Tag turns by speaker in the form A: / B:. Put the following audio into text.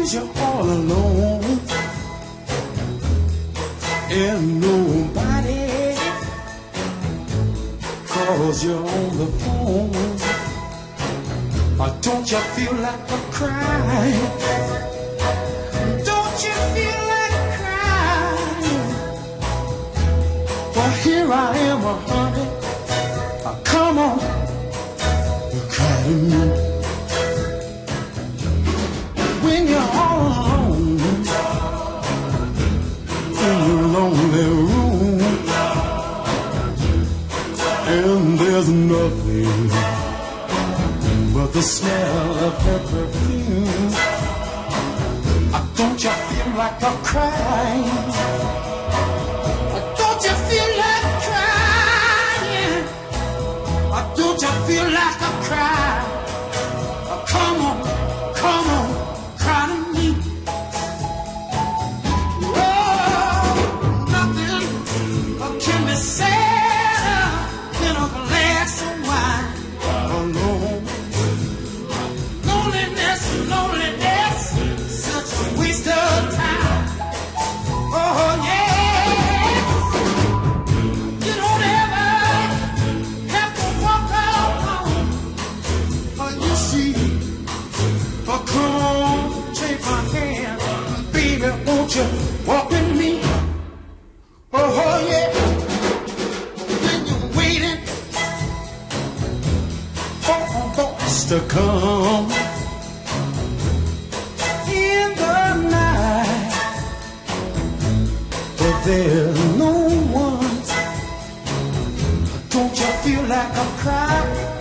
A: you're all alone and nobody calls you on the phone. Don't you feel like a crying? Don't you feel like crying? Well, here I am, honey. Come on, cry to me. When you're all alone in your lonely room, and there's nothing but the smell of her perfume. Don't you feel like a crying? Don't you feel like crying? Don't you feel like a cry? Come on, cry to me. Oh, nothing can be sadder than a glass of wine alone. Loneliness, such a waste of time. Oh yeah, you don't ever have to walk alone. Oh, you see, oh come on, take my hand, baby, won't you walk with me? Oh yeah, when you're waiting for a boss to come in the night, but there's no one. Don't you feel like a cry?